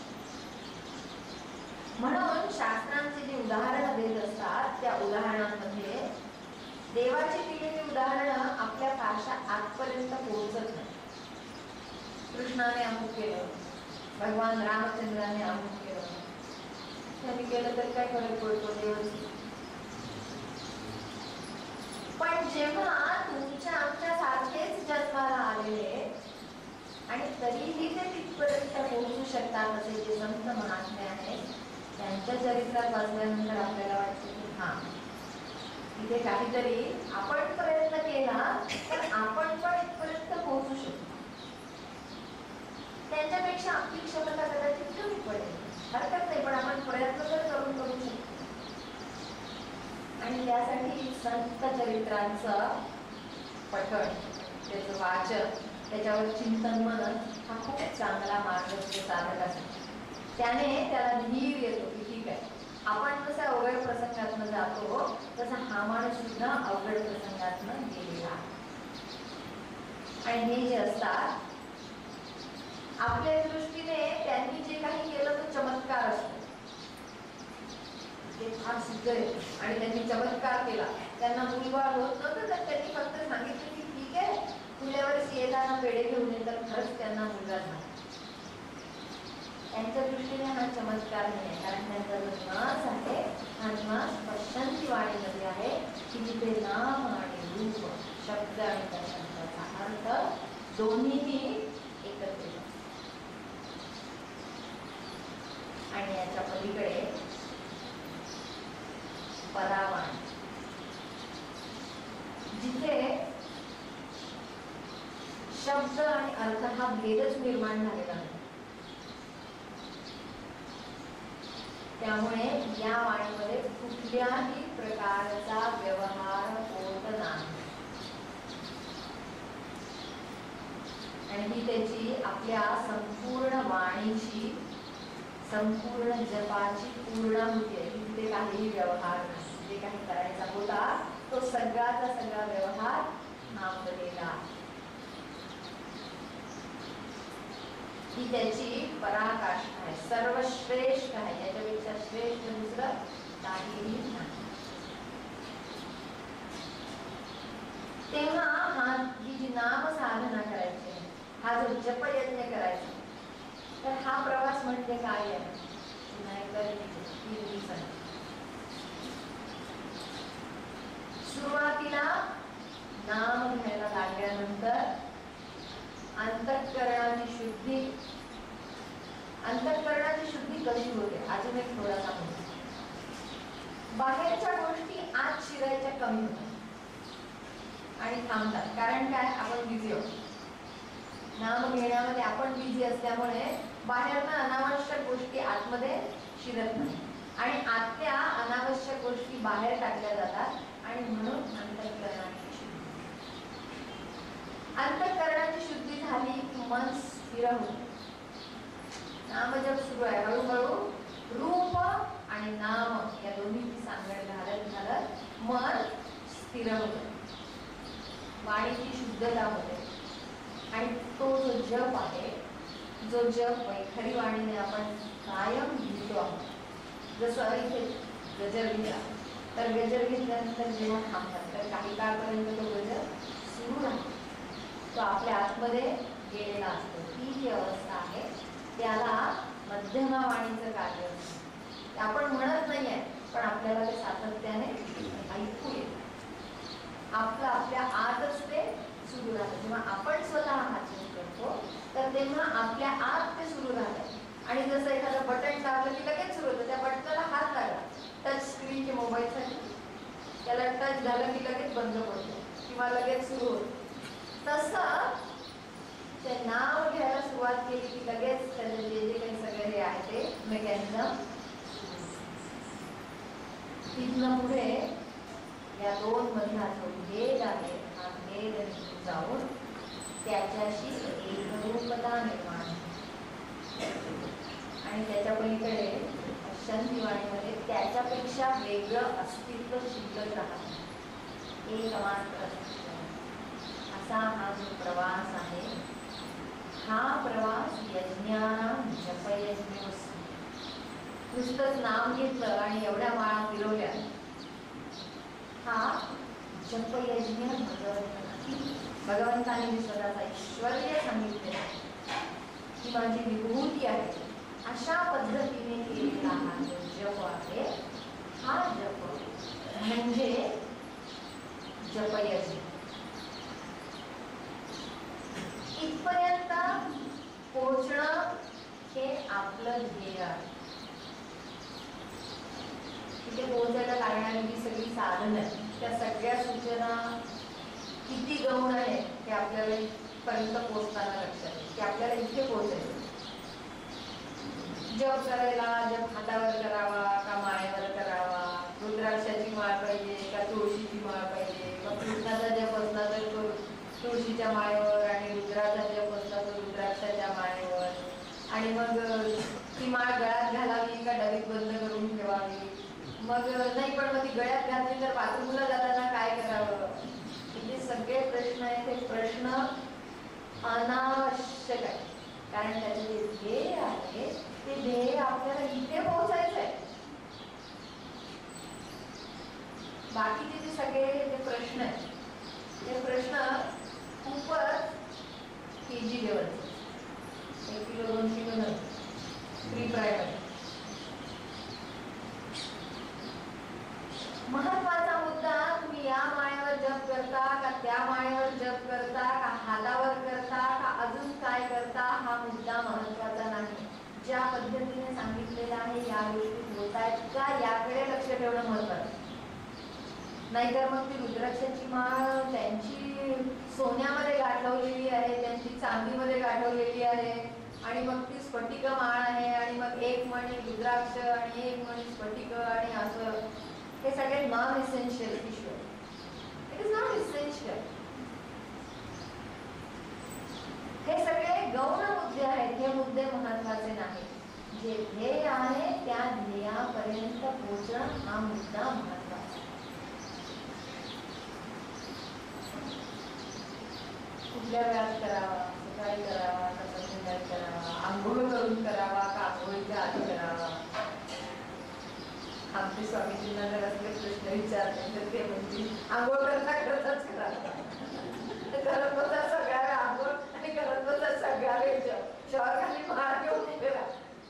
म्हणून शास्त्रांचे जे उदाहरणं देत असतात त्या उदाहरणांमध्ये देवाची दिलेली उदाहरणं आपल्या फारशा आतपर्यंत पोहोचत नाही. कृष्णाने अमुक केलं, भगवान रामचंद्राने अमुक केलं, त्यांनी केलं तर काय फरक पडतो देवाची. पण जेव्हा तुमच्या आमच्या सारखेच जन्माला आलेले आणि तरीही ते तिथपर्यंत पोहोचू शकतात असे जे संत महात्मे आहेत त्यांच्या चरित्रात वाचल्यानंतर आपल्याला वाटतं की हा इथे काहीतरी आपण प्रयत्न केला तर आपण पण इथपर्यंत पोहोचू शकतो. त्यांच्यापेक्षा आपली क्षमता कदाचित कमी पडेल, हरकत नाही, पण आपण प्रयत्न तर करू शकतो. आणि त्यासाठी संत चरित्रांचं पठण, त्याचं वाचन, त्याच्यावर चिंतन मनन हा खूप चांगला मार्ग असतो साधकासाठी. त्याने त्याला धीर येतो की ठीक आहे आपण जसं अवघड प्रसंगातनं जातो तसा हा माणूस सुद्धा अवघड प्रसंगातनं गेलेला. आणि हे जे असतात आपल्या दृष्टीने त्यांनी जे काही केलं तो चमत्कार असतो, ते फार सिद्ध आहे. आणि त्यांनी चमत्कार केला, त्यांना मुलबाळ होत नव्हतं तर त्यांनी फक्त सांगितलं की ठीक आहे, पुढल्या वर्षी येताना पेढे घेऊन ये, तर खरंच त्यांना मुलगा झाला. त्यांच्या दृष्टीने हा चमत्कार नाही, कारण त्यांचा जो निवास आहे हा निवास स्पष्टांची वाणीमध्ये आहे की जिथे नाम आणि रूप, शब्द आणि त्या शब्दाचा अर्थ दोन्हीही एकत्रित. आणि याच्या पलीकडे परावाणी, जिथे शब्द आणि अर्थ हा भेदच निर्माण झालेला नाही. त्यामुळे या वाणीमध्ये कुठल्याही प्रकारचा व्यवहार होत नाही. आणि ही त्याची आपल्या संपूर्ण वाणीची, संपूर्ण जपाची पूर्णाहुती आहे. तिथे काहीही व्यवहार नाही. जे काही करायचा होता तो सगळ्याचा सगळा व्यवहार थांबलेला. ही त्याची पराकाष्ठा आहे, सर्वश्रेष्ठ आहे. याच्यापेक्षा श्रेष्ठ दुसरं काहीही नाही. तेव्हा ही जी नाम साधना करायची, हा जो जपयज्ञ करायचा, तर हा प्रवास म्हणजे काय आहे? सुरुवातीला नाम घ्यायला लागल्यानंतर अंतःकरणाची शुद्धी. अंतःकरणाची शुद्धी कशी होते अजून एक थोडासा म्हणतो. बाहेरच्या गोष्टी आत शिरायच्या कमी होतात आणि थांबतात. कारण काय? आपण बिझी आहोत. नाम घेण्यामध्ये आपण बिझी असल्यामुळे बाहेरनं अनावश्यक गोष्टी आतमध्ये शिरत नाही आणि आतल्या अनावश्यक गोष्टी बाहेर टाकल्या जातात. आणि म्हणून अंतःकरणाची शुद्धी. अंतःकरणाची शुद्धी झाली की मन स्थिर होते. नाम जप सुरू आहे, हळूहळू रूप आणि नाम या दोन्हीची सांगड घालत घालत मन स्थिर होते, वाणीची शुद्धता होते. आणि तो जो जप आहे, जो जप खरी वाणीने आपण कायम घेतो आहोत. जसं इथे गजर घेतला, तर गजर घेतल्यानंतर जेव्हा थांबतात तर काही काळपर्यंत तो गजर सुरू राहतो. तो आपल्या आतमध्ये गेलेला असतो. ती जी अवस्था आहे त्याला मध्यमा वाणीचं कार्य असतं. आपण म्हणत नाहीये, पण आपल्याला ते सातत्याने ऐकू येतं. आपलं आपल्या आतच ते सुरू राहतं. जेव्हा आपण स्वतः हात करतो तर तेव्हा आपल्या आत ते सुरू राहतं. आणि जसं एखादं बटन दाबलं की लगेच सुरू होतं. त्या बटनाला हात लागला, टच स्क्रीनचे मोबाईलसाठी, त्याला टच झालं की लगेच बंद पडतो किंवा लगेच सुरू होतं. तसं ते नाव घ्यायला सुरुवात केली की लगेच त्याचे जे जे काही सगळे हे आहे ते मेकॅनिझम. तिथनं पुढे या दोन मधला जो भेद आहे, हा भेद जाऊन त्याच्याशी एकरूपता निर्माण होते. आणि त्याच्या पलीकडे शांतीवाणीमध्ये त्याच्यापेक्षा वेगळं अस्तित्व शिल्लक राहतं, एकमात्र अस्तित्व. असा हा जो प्रवास आहे, हा प्रवास यज्ञानां जपयज्ञोऽस्ति. नुसतंच नाम घेतलं आणि एवढ्या माळा फिरवल्या, हा जपयज्ञ भगवंताने मी स्वतःचा ऐश्वर्य सांगितले की माझी विभूती आहे, अशा पद्धतीने केलेला हा जो जप आहे, हा जप म्हणजे जपयज्ञ. इथपर्यंत पोहोचणं हे आपलं ध्येय आहे. तिथे पोहोचायला लागणारी जी सगळी साधन आहे, त्या सगळ्या सूचना किती गौण आहेत ते आपल्याला पर्यंत पोहोचताना लक्षात येईल की आपल्याला इथे पोहोचायचं. जप करायला जप हातावर करावा का माळेवर करावा, रुद्राक्षाची माळ पाहिजे का तुळशीची माळ पाहिजे, मग कृष्णाचा जप असला तर तो तुळशीच्या माळेवर आणि रुद्राचा जप असला तर रुद्राक्षाच्या माळेवर. आणि मग ती माळ गळ्यात घालावी का डबीत बंद करून ठेवावी, मग नाही पण मग ती गळ्यात घातली तर बाथरूमला जाताना काय करावं, म्हणजे सगळे प्रश्न आहेत हे प्रश्न अनावश्यक आहे. कारण त्याचे जे ध्येय आहे ते ध्येय आपल्याला इथे पोहोचायचं आहे. बाकीचे जे सगळे जे प्रश्न आहेत ते प्रश्न खूपच केजी लेवलचे, 1 किलो 2 किलो नाही, प्री प्रायमरी. महत्वाचा मुद्दा, तुम्ही या माळ्यावर जप करता का त्या माळ्यावर जप करता का हातावर करता का अजून काय करता, हा मुद्दा महत्वाचा नाही. ज्या पद्धतीने सांगितलेलं आहे या गोष्टी होत आहेत का याकडे लक्ष ठेवणं महत्वाचं. नाहीतर मग ती रुद्राक्षाची माळ त्यांची सोन्यामध्ये गाठवलेली आहे, त्यांची चांदीमध्ये गाठवलेली आहे आणि मग ती स्फटिक माळ आहे आणि मग एक मणी रुद्राक्ष आणि एक मणी स्फटिक आणि असं, हे सगळे non essential issue. It is not essential. हे सगळे गौण मुद्दे आहेत, हे मुद्दे महत्वाचे नाहीत. जे ध्येय आहे त्या ध्येयापर्यंत पोहोचणं हा मुद्दा महत्वाचा. कुठल्या वेळात करावा, सकाळी करावा का संध्याकाळी करावा, आंघोळ करून करावा का आंघोळीच्या आधी करावा. आमचे स्वामीजींना जर असले प्रश्न विचारले तर ते म्हणजे आंघोळ करताच करा, करत बसा सगळ्या वेळ आंघोळ आणि करत बसा सगळ्या वेळ शहर खाली मार घेऊन फिरा.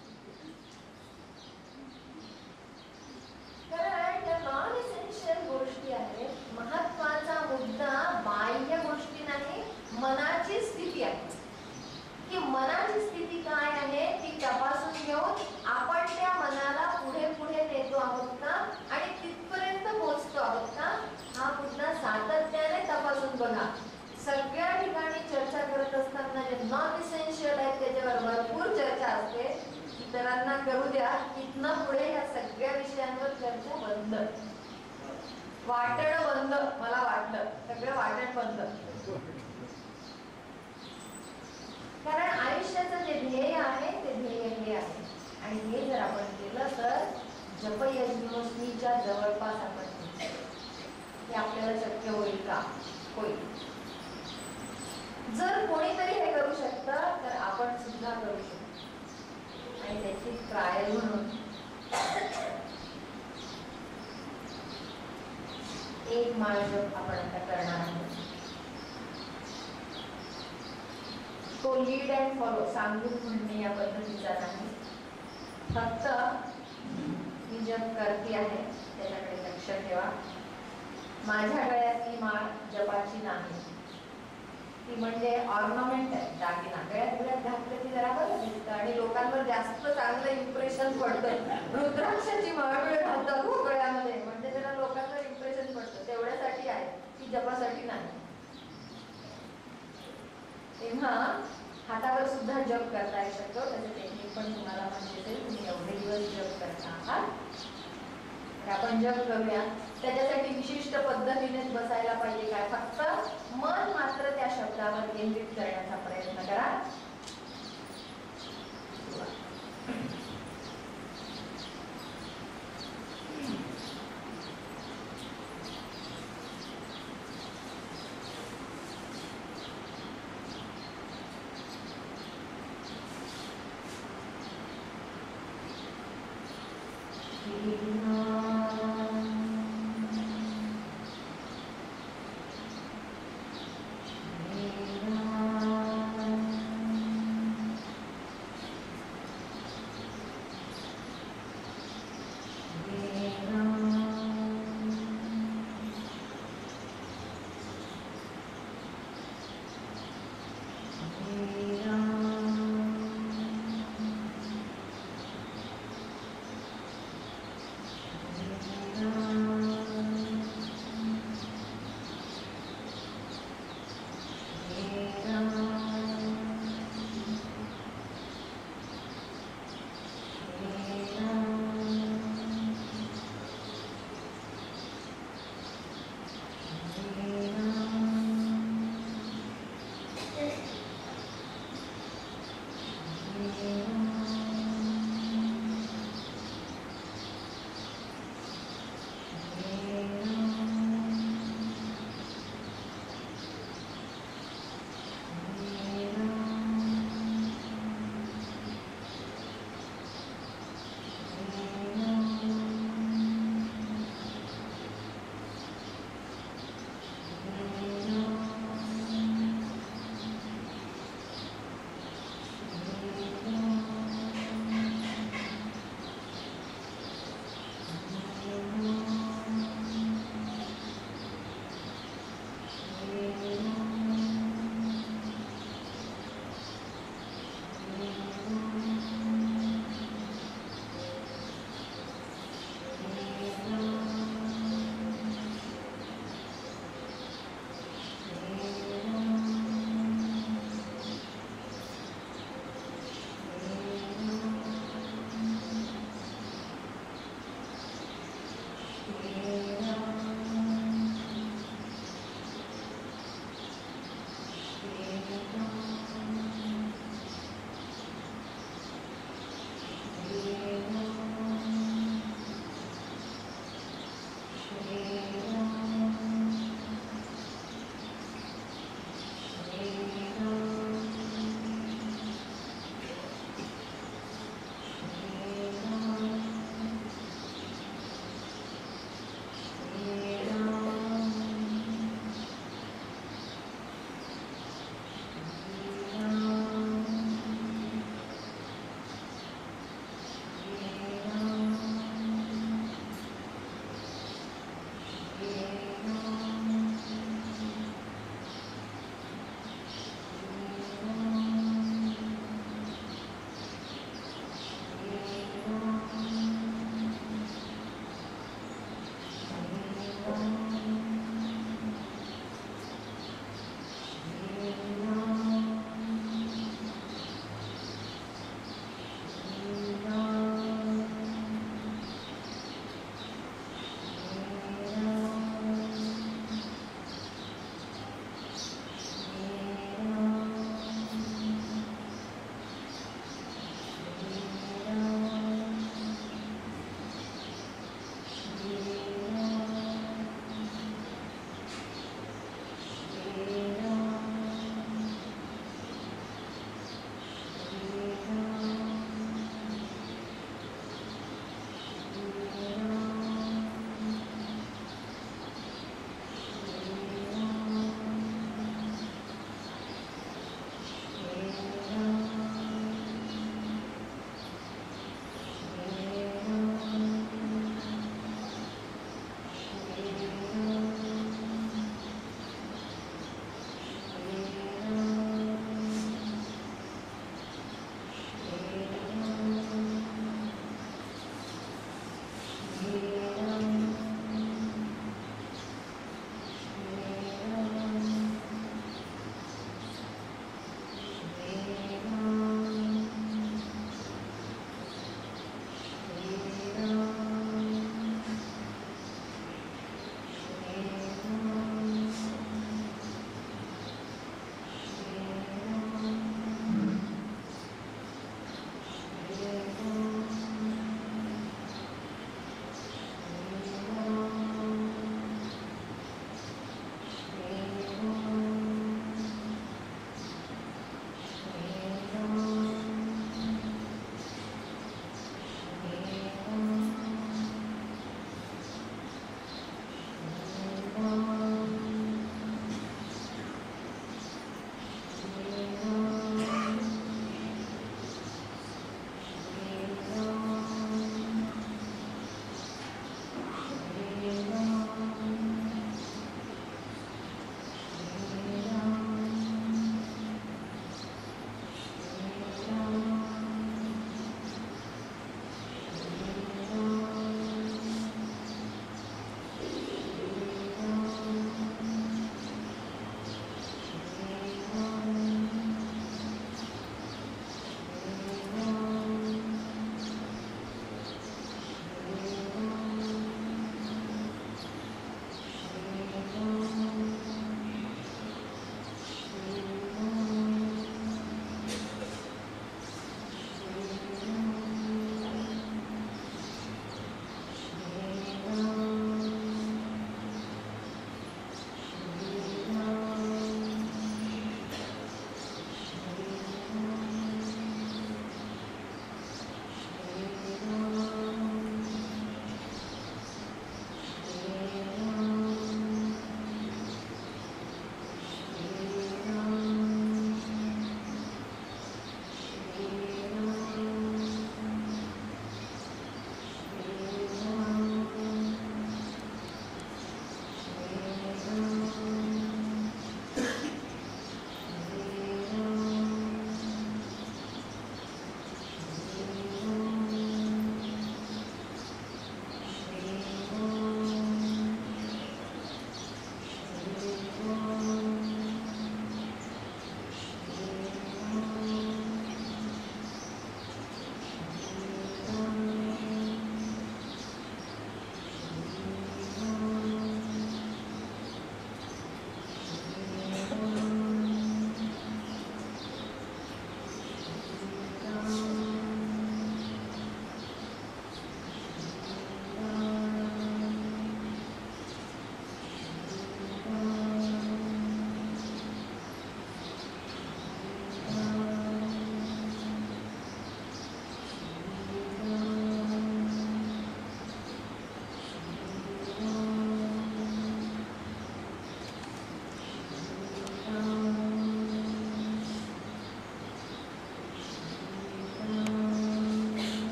कारण त्या नॉन इसेन्शियल गोष्टी आहेत. महत्वाचा मुद्दा बाह्य गोष्टी नाही, मनाची स्थिती आहे. की मनाची स्थिती काय आहे ती तपासून घेऊन आपण त्या मनाला पुढे पुढे नेतो आहोत का आणि तिथपर्यंत पोहोचतो आहोत का, हा मुद्दा सातत्याने तपासून बघा. सगळ्या ठिकाणी चर्चा करत असताना जे नॉन इसेन्शियल आहेत त्याच्यावर भरपूर चर्चा असते. इतरांना करू द्या, इथनं पुढे या सगळ्या विषयांवर चर्चा बंद, वाटणं बंद. मला वाटलं सगळं वाटण बंद. कारण आयुष्याचं जे ध्येय आहे ते ध्येय हे आहे आणि हे जर आपण केलं तर जपयज्ञोस्मीच्या जवळपास आपण हे आपल्याला शक्य होईल का? होईल. जर कोणीतरी हे करू शकतं तर आपण सुद्धा करू शकतो आणि त्याची ट्रायल म्हणून एक माळ जप आपण आता करणार आहोत. तो लीड अँड फॉलो, सांगून म्हणणे या पद्धतीचा नाही. फक्त मी जप करते आहे त्याच्याकडे लक्ष ठेवा. माझ्या गळ्यातली माळ जपाची नाही, ती म्हणजे ऑर्नामेंट आहे, दागिना. गळ्यात घातलं की जरा बरं दिसतं आणि लोकांवर जास्त चांगलं इम्प्रेशन पडतं. रुद्राक्षाची माळ घालतात हो गळ्यामध्ये, म्हणजे जरा लोकांवर इम्प्रेशन पडतं, तेवढ्यासाठी आहे, ती जपासाठी नाही. तेव्हा हातावर सुद्धा जप करता येऊ शकतो. त्याचं टेक्निक पण तुम्हाला माहिती असेल. तुम्ही एवढे दिवस जप करता आहात, आपण जप करूया. त्याच्यासाठी विशिष्ट पद्धतीनेच बसायला पाहिजे. काय, फक्त मन मात्र त्या शब्दावर केंद्रित करण्याचा प्रयत्न करा.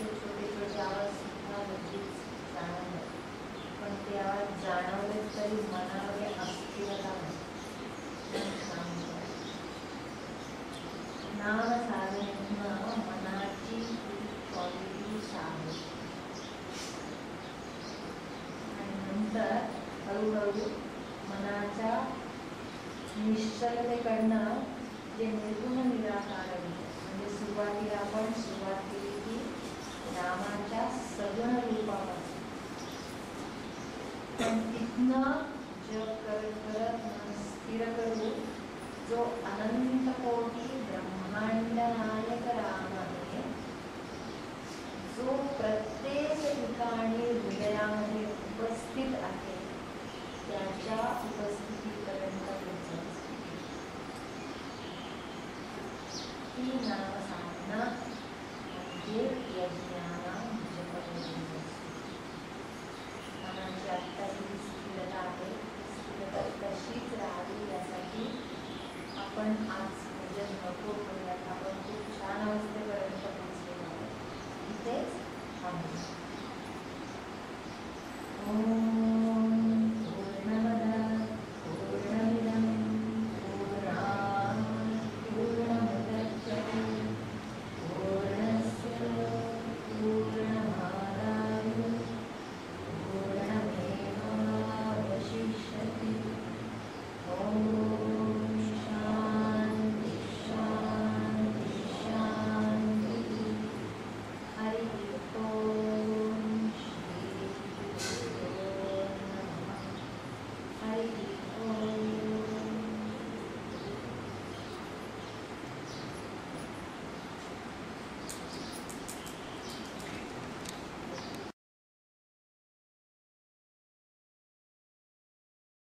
छोटे छोटे आवाज सुद्धा नक्कीच जाणवले, पण ते आवाज जाणवले तरी मनामध्ये अस्थिरता नाही. नाम साधनेतनं मनाची क्वालिटी आहे आणि नंतर हळूहळू मनाच्या निश्चलतेकडनं जे निर्गुण निराकार म्हणजे सुरुवातीला आपण सुरुवात केली की नामाच्या सगुण रूपापासून, पण तिथनं जग करत करत मन स्थिर करू जो अनंत कोटी ब्रह्मांड नायक राम आहे, जो प्रत्येक ठिकाणी